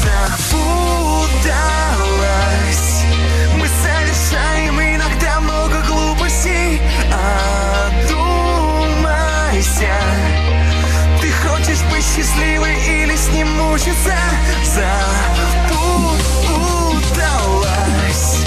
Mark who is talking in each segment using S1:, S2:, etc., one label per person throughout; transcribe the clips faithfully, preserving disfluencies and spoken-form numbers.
S1: запуталась. Мы совершаем иногда много глупостей. Одумайся. Ты хочешь быть счастливой или с ним мучиться? Запуталась.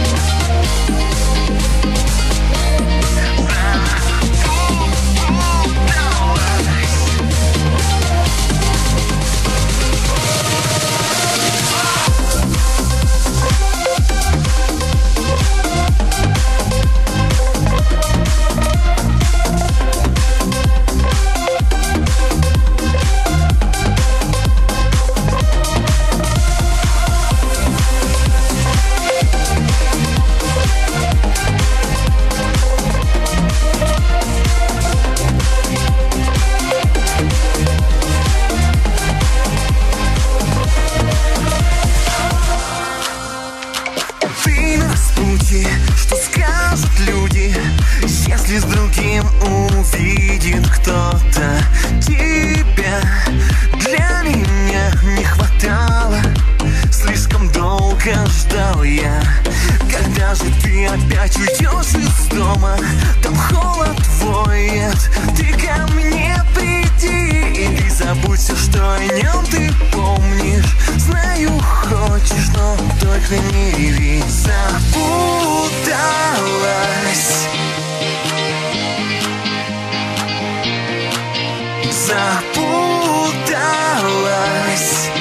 S1: Что скажут люди, если с другим увидит кто-то тебя? Для меня не хватало, слишком долго ждал я. Когда же ты опять уйдешь из дома? Там холод воет, ты ко мне приди. И ты забудь все, что о нем ты помнишь. Знаю, хочешь, но только не реви. Запуталась. Запуталась.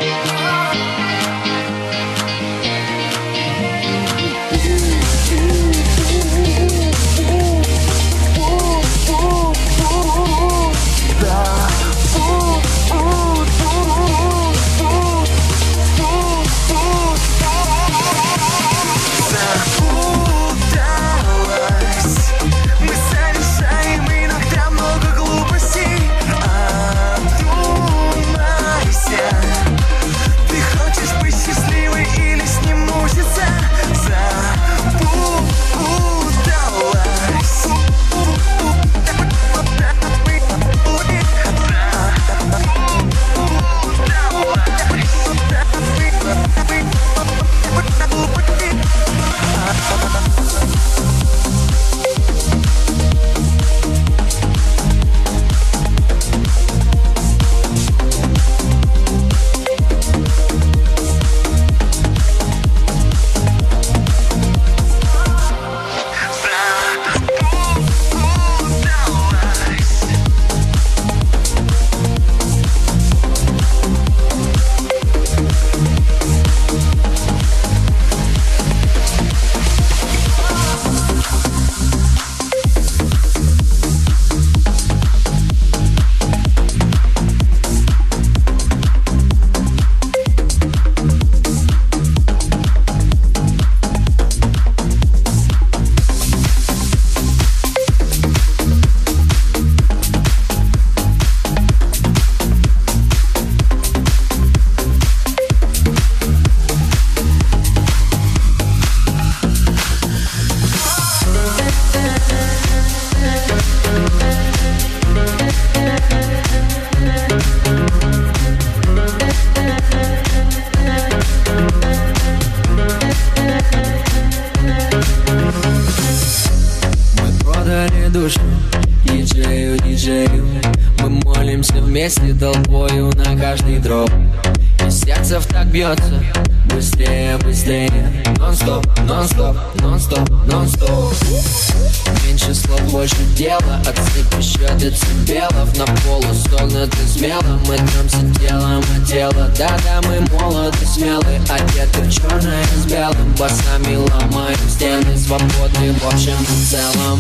S2: Душу диджею, диджею. Мы молимся вместе толпою на каждый дроп. И сердце в так бьется быстрее, быстрее. Нон-стоп, нон-стоп, нон-стоп, нон-стоп. Меньше слов, больше дела. Отсыпь еще децибелов. На полу согнуты смело. Мы трёмся телом о тело. Да-да, мы молоды, смелы. Одеты в черное с белым. Басами ломаем стены. Свободны в общем и целом.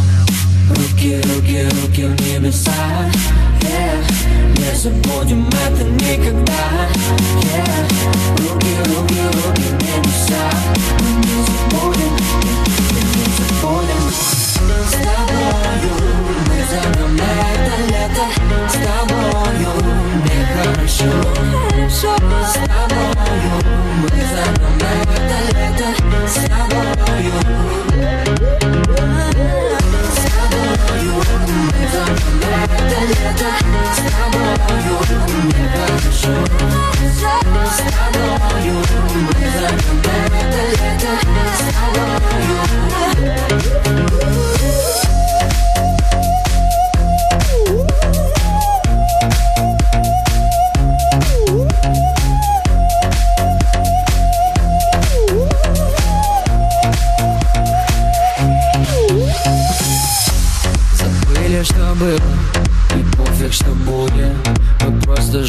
S2: Руки, руки, руки в небеса, yeah. Не забудем это никогда, yeah. Руки, руки, руки в небеса. Мы не забудем, не забудем. С тобою мы зовем это лето. С тобою мне хорошо. С тобою мы зовем это лето. С тобою. Это лето с тобою, мне хорошо. С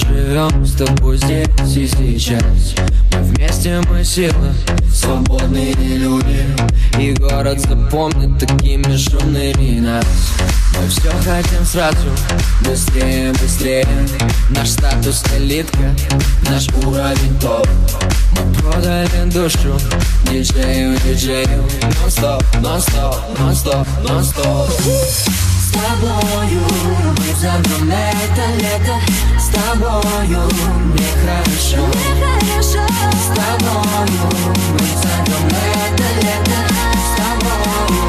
S2: живем с тобой здесь и сейчас. Мы вместе, мы сила, свободные люди. И город запомнит такими шумными нас. Мы все хотим сразу, быстрее, быстрее. Наш статус элитка, наш уровень топ. Мы продали душу диджею, диджею. Нон-стоп, нон-стоп, нон-стоп, нон-стоп.
S3: С тобою мы взорвем это лето. С тобою мне хорошо, мне хорошо. С тобою мы взорвем это лето. С тобою,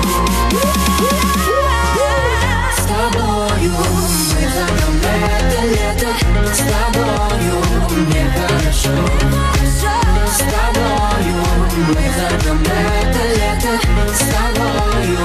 S3: с тобою мы взорвем это лето. С тобою мне хорошо, с тобою мы взорвем это лето. С тобою.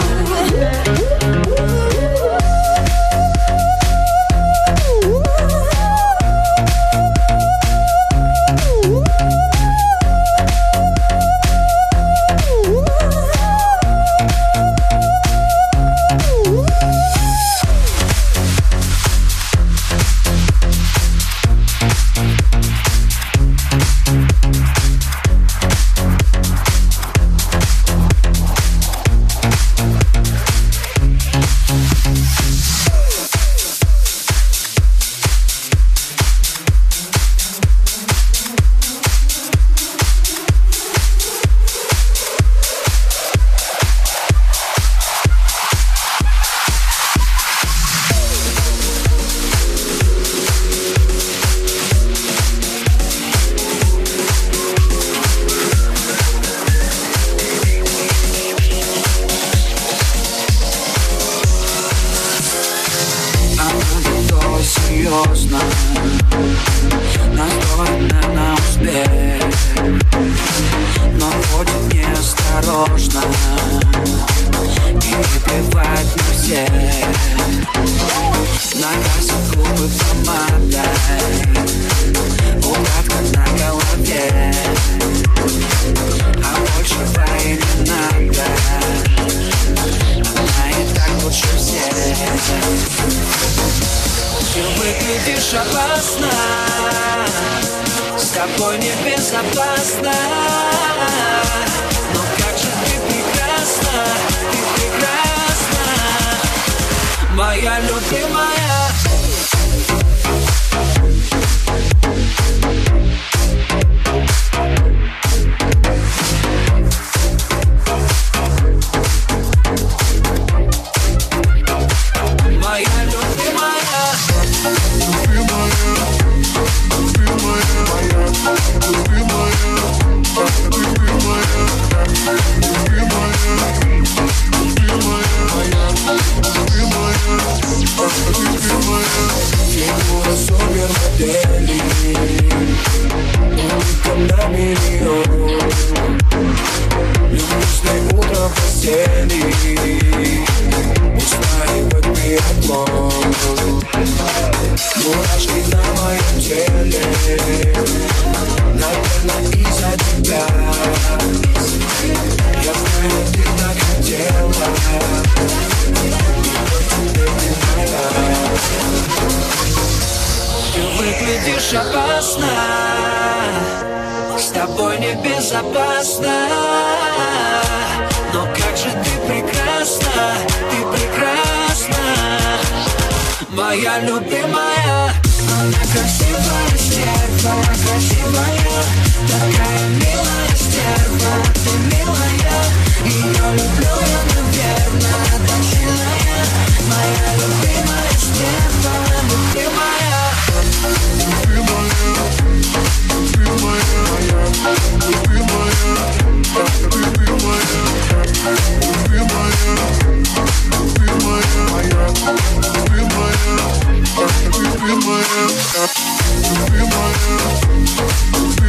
S1: Серьезно, настроена на успех, но ходит неосторожно перебивает на всех. Накрасит губы помадой, укладка на голове, а большего и не надо. Она и так лучше всех. Ты выглядишь опасно, с тобой небезопасно. Но как же ты прекрасна, ты прекрасна, моя любимая. Фигура супермодели, улыбка на миллион. Любишь утро в постели, устраивать биатлон. Мурашки на моем теле, наверное, из-за тебя. Я знаю, ты так хотела, ты выглядишь опасно, с тобой небезопасно. Но как же ты прекрасна, ты прекрасна, моя любимая. Она красивая стерва, красивая, такая милая стерва, ты милая. Ее люблю я, наверное, так сильная, моя любимая стерва, любимая. Любимая, любимая, любимая, любимая.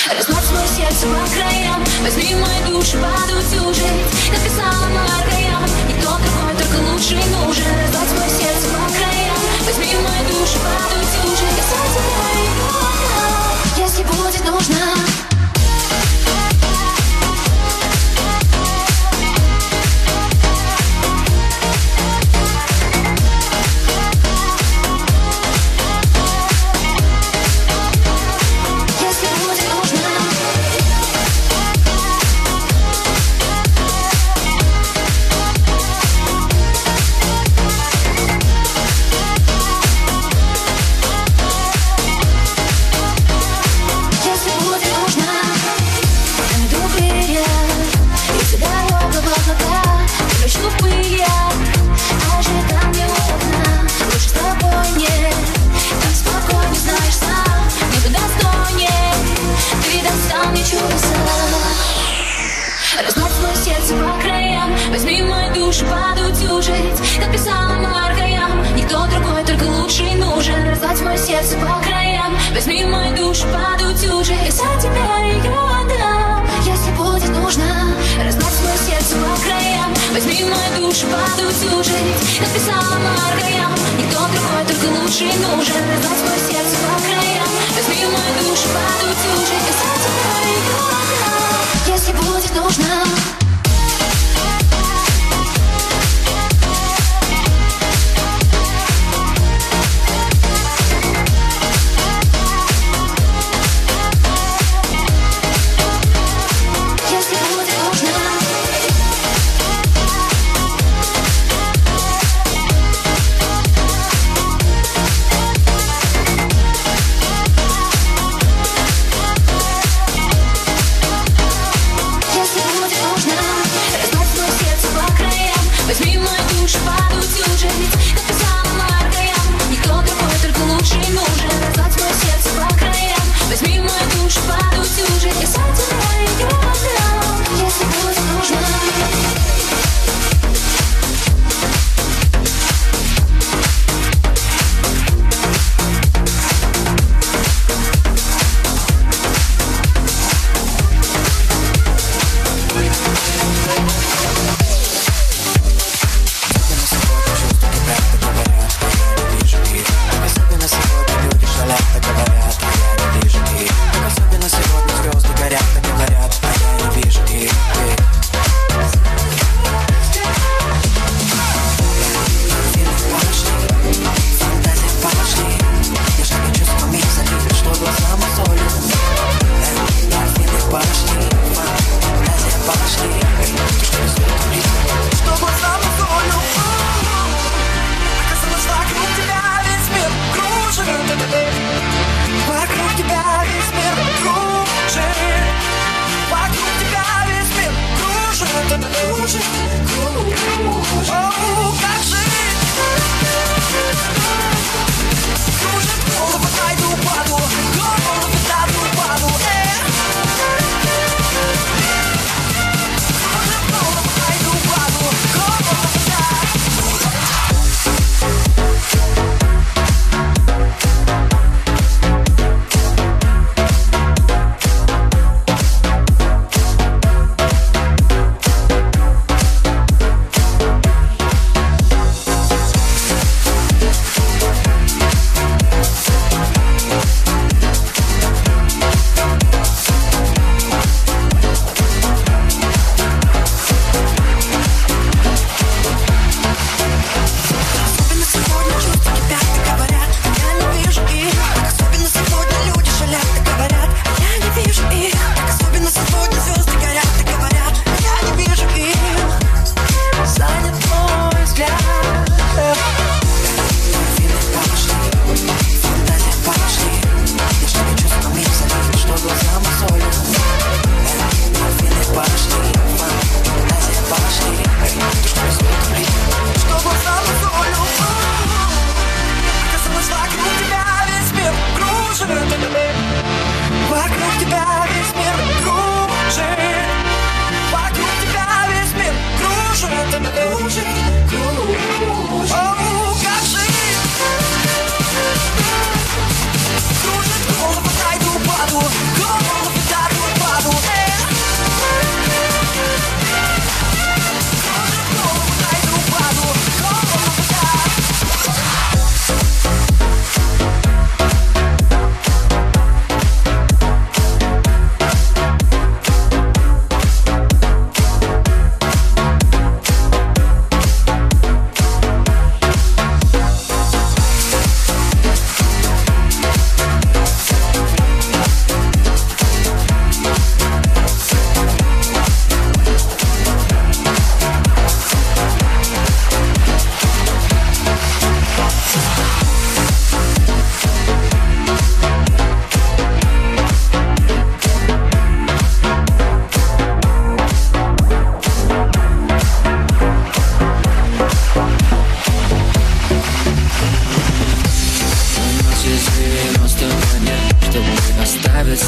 S3: Разбавь свое сердце по краям, возьми мою душу, подутюжить. Написала маркая, никто другой, только лучший нужен. Разбавь свое сердце по краям, возьми мою душу, подутюжить. Если будет нужно. Разбавь свое сердце по краям, возьми мою душу, подутюжить. Написала маркая, никто другой, только лучший нужен. Разбавь мое сердце по краям, возьми мою душу, подутюжить. Я за тебя ее отдам, если будет нужно. Разбавь свое сердце по краям, возьми мою душу, подутюжить. Написала маркая, никто другой, только лучший нужен. Разбавь свое сердце по краям, возьми мою душу, подутюжить. Я за тебя ее отдам, если будет нужно.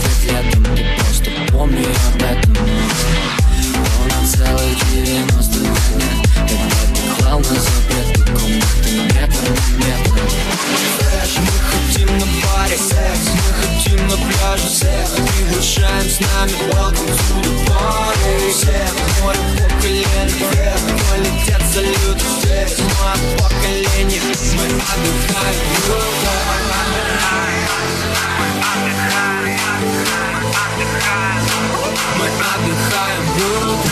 S2: будет летом, не просто помню об этом. Но на целых девяносто дня, когда ты клал на запрету комнаты метр на метр. Мы хотим на паре секс, мы хотим на пляже секс, приглашаем с нами welcome to the party. Всех море по колено вверх, полетят салюты здесь. Мы от поколения, мы отдыхаем круто. Мы отдыхаем круто.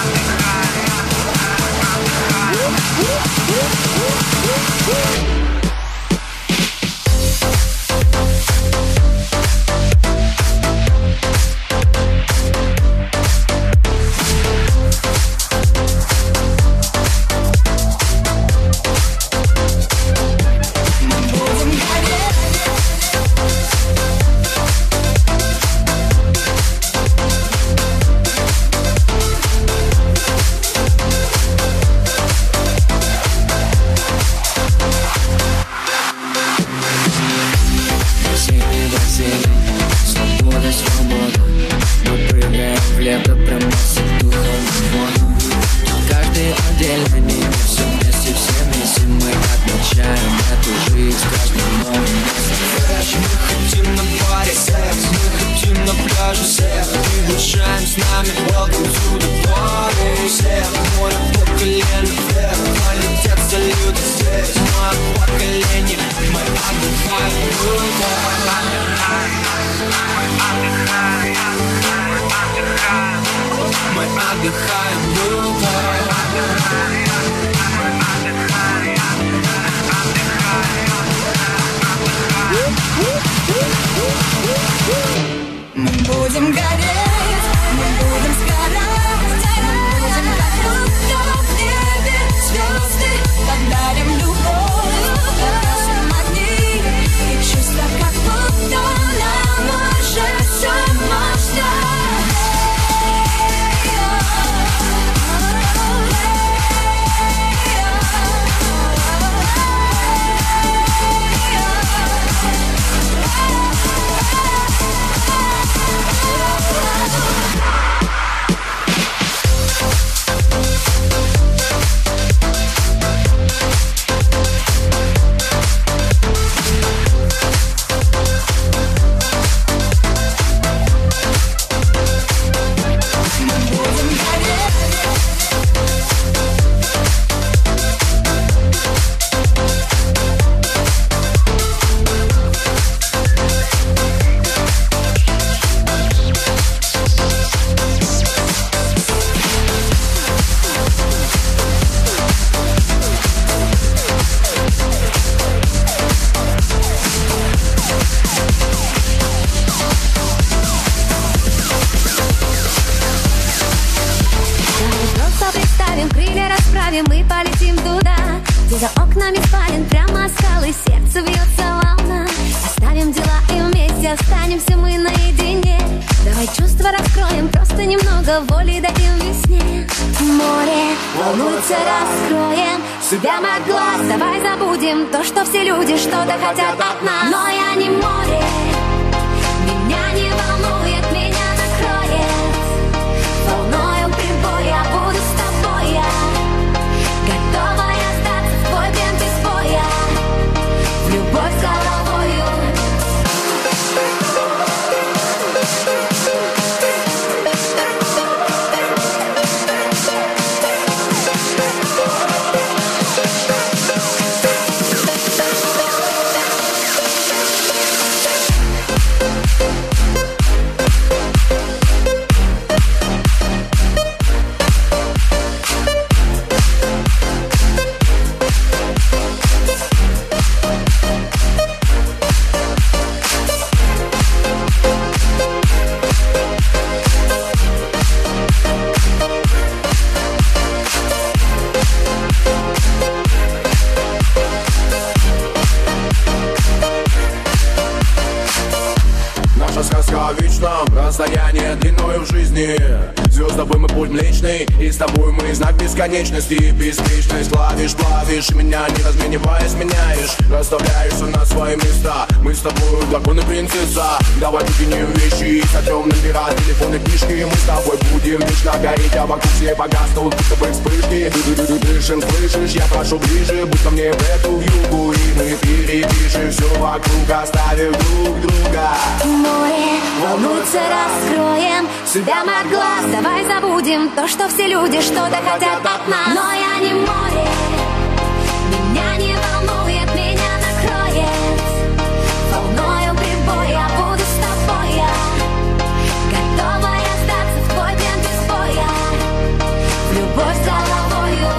S4: Мы полетим туда, где за окнами спален прямо скалы, сердце бьется волна. Оставим дела и вместе останемся мы наедине. Давай чувства раскроем, просто немного воли дадим весне. Море волнуется, раскроем себя на глаз. Давай забудем то, что все люди что-то хотят от нас. Но я не море, меня не волнует, меня накроет волною прибой. Я буду с тобой, я готова остаться в твой день без боя, в любовь с головою.
S5: вечном расстояние длиною в жизни. Звезд с тобой мы путь млечный, и с тобой мы знак бесконечности. Бесконечность плавишь, плавишь, меня не размениваясь меняешь. Расставляешься на свои места, мы с тобой дракон и принцесса. Давай выкинем вещи, сотрем номера, телефоны, книжки. Мы с тобой будем вечно гореть, а вокруг все погаснут, будто бы вспышки. Дышим, слышишь, я прошу ближе, будто мне в эту вьюгу. И мы перепишем все вокруг, оставив друг друга.
S4: Море волнуется, раскроем себя от глаз. Давай забудем то, что все люди что-то хотят от нас. Но я не море, меня не волнует, меня накроет волною прибой. Я буду с тобой, я готова я сдаться в твой плен без боя, в любовь с головою.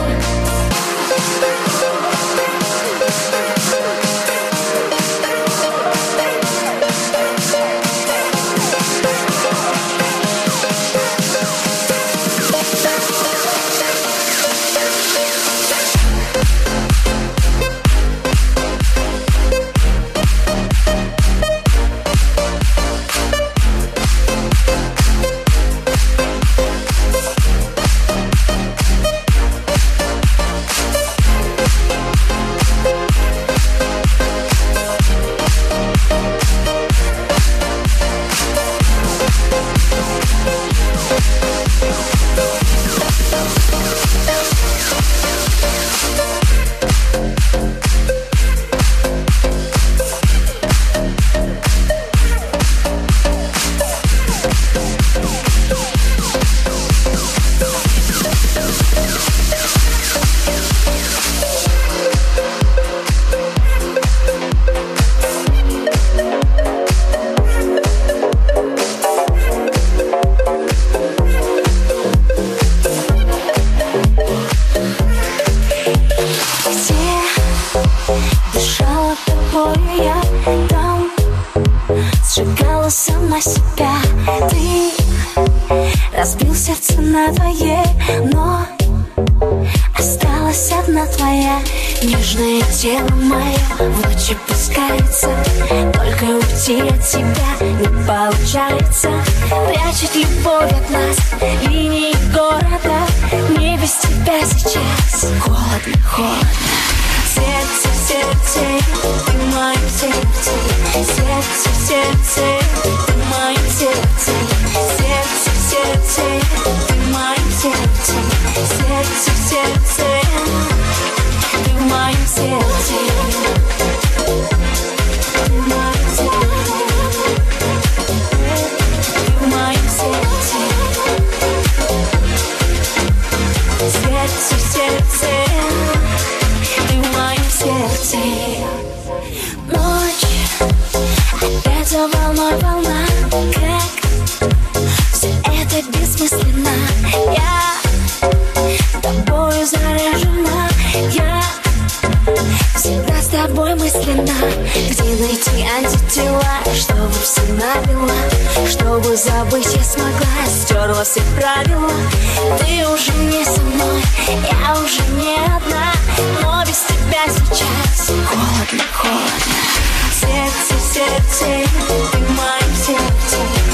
S3: Сама себя ты разбил сердце надвое, но осталась одна твоя. Нежное тело мое в ночи пускается, только уйти от тебя не получается. Прячет любовь от нас линии города, мне без тебя сейчас холодно, холодно. Сердце, сердце, ты в моем сердце. Сердце, сердце, ты в моем сердце. Сердце, сердце, ты в моем сердце. Сердце, сердце, ты в моем сердце. Ты в моем сердце. Ты в моем сердце. Сердце, сердце, ты в моем сердце. Ночь опять за волной волна, как все это бессмысленно. Я тобою заряжена, я всегда с тобой мысленно. Где найти антитела, чтобы все набила, чтобы забыть я смогла, стерла все правила. Ты уже не со мной, я уже не одна, но без тебя сейчас холодно, холодно. Сердце, сердце, ты в моем сердце.